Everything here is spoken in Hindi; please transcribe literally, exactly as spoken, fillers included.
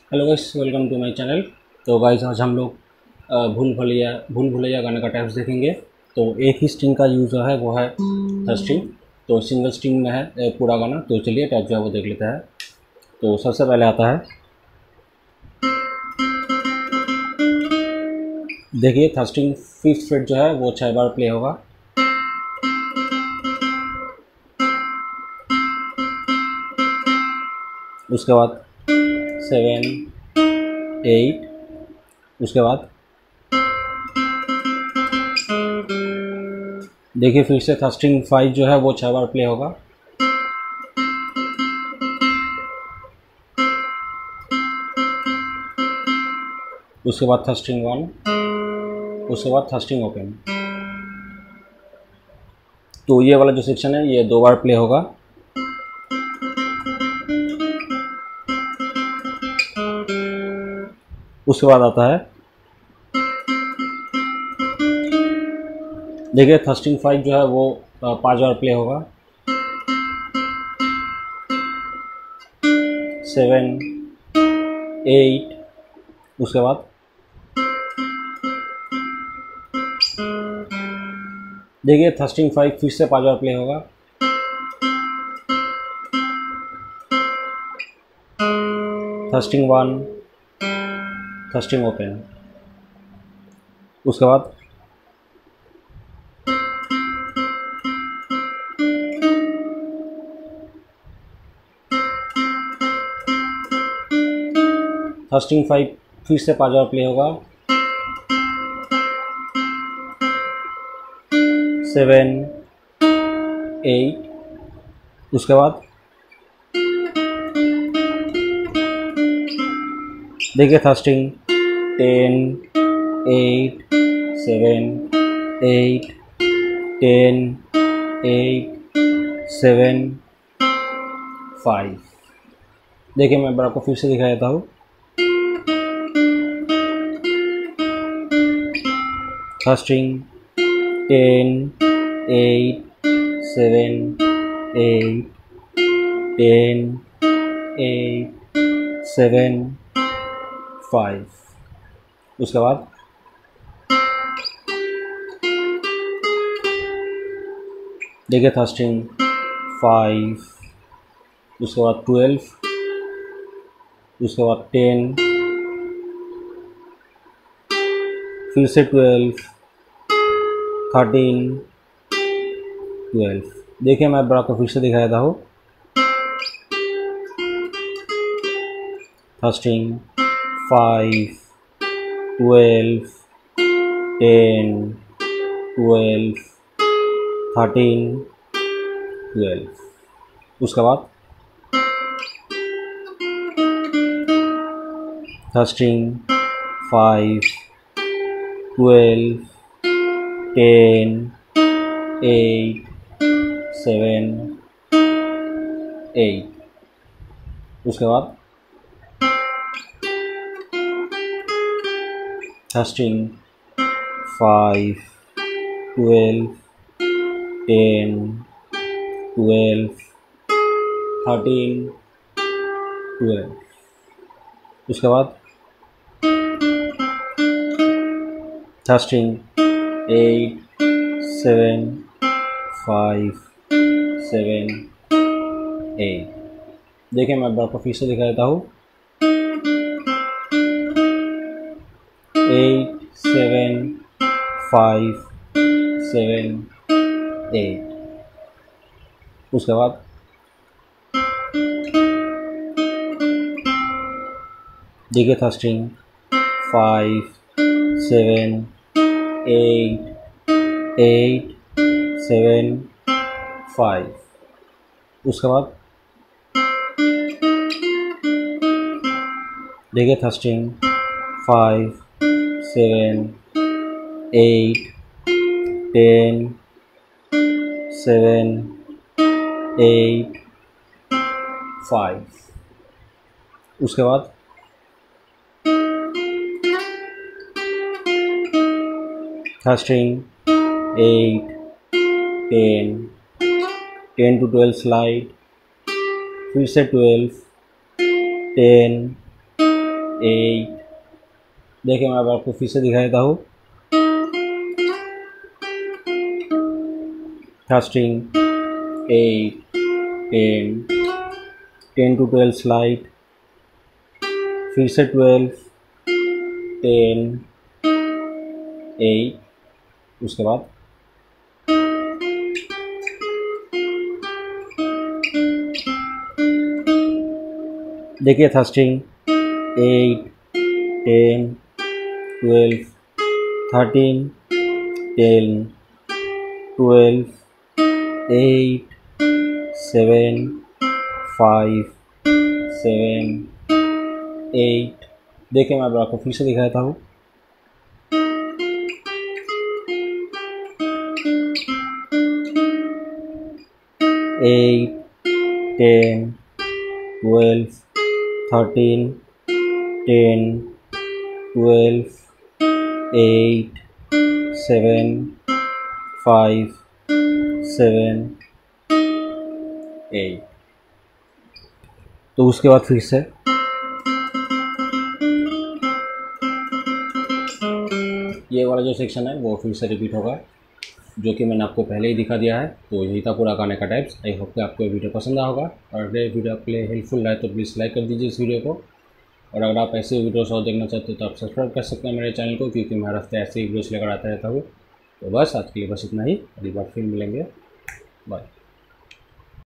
Hello guys, welcome to my channel. तो गाइस आज हम लोग अ, भूल भुलैया भूल भुलैया गाने का टाइप्स देखेंगे। तो एक ही स्ट्रिंग का यूज़ है, वो है थर्ड स्ट्रिंग। तो सिंगल स्ट्रिंग में है अ, पूरा गाना। तो चलिए टाइप जो है वो देख लेता है। तो सबसे पहले आता है, देखिए थर्ड स्ट्रिंग फिफ्थ फ्रेट जो है वो छः बार प्ले होगा। उसके बाद सेवन एट, उसके बाद देखिए फिर से थर्ड स्ट्रिंग फाइव जो है वो छः बार प्ले होगा। उसके बाद थर्ड स्ट्रिंग वन, उसके बाद थर्ड स्ट्रिंग ओपन। तो ये वाला जो सेक्शन है ये दो बार प्ले होगा। उसके बाद आता है, देखिए थर्ड स्ट्रिंग फाइव जो है वो पांच बार प्ले होगा। सेवन एट, उसके बाद देखिए थर्ड स्ट्रिंग फाइव फिर से पांच बार प्ले होगा। Third string one, third string open. उसके बाद थर्ड स्ट्रिंग फाइव फिर से पांच बार प्ले होगा। सेवन एट, उसके बाद देखिए third string ten eight, seven eight, ten eight, seven five. देखिए मैं आपको फिर से दिखा देता हूँ। Third string ten eight, seven eight, ten eight, seven five. उसके बाद देखिए थर्ड स्ट्रिंग फाइव, उसके बाद ट्वेल्व, उसके बाद टेन, फिर से ट्वेल्व, थर्टीन, ट्वेल्व। देखिए मैं बड़ा को फिर से दिखा देता हूँ। Third string five, twelve, ten, twelve, thirteen, twelve. उसके बाद third string five, twelve, ten, eight, seven, eight. उसके बाद third string five, twelve, ten, twelve, thirteen, twelve. उसके बाद third string eight, seven, five, seven, eight. देखिए मैं आपको फिर से दिखा देता हूँ। Eight, seven, five, seven, eight. उसके बाद देखिए third string five, seven, eight, eight, seven, five. उसके बाद देखिए third string five, seven, eight, ten, seven, eight, five. उसके बाद third string eight, ten, ten to twelve slide, फिर से ट्वेल्व, टेन, एट। देखिए मैं अब आपको फिर से दिखा देता हूँ। Third string eight, ten, ten to twelve slide, फिर से ट्वेल्व, टेन, एट, उसके बाद देखिए third string eight, ten, twelve, thirteen, ten, twelve, eight, seven, five, seven, eight. देखिए मैं अब आपको फिर से दिखाता हूँ। Eight, ten, twelve, thirteen, ten, twelve, eight, seven, five, seven, eight. तो उसके बाद फिर से ये वाला जो सेक्शन है वो फिर से रिपीट होगा, जो कि मैंने आपको पहले ही दिखा दिया है। तो यही था पूरा गाने का टाइप्स। आई होप कि आपको ये वीडियो पसंद आया होगा, और अगर ये वीडियो आपके लिए हेल्पफुल रहा है तो प्लीज़ लाइक कर दीजिए इस वीडियो को। और अगर आप ऐसे वीडियोस और देखना चाहते हो तो आप सब्सक्राइब कर सकते हैं मेरे चैनल को, क्योंकि मैं हर हफ्ते ऐसे ही वीडियोस लेकर आता रहता हूँ। तो बस आज के लिए बस इतना ही, अगली बार फिर मिलेंगे, बाय।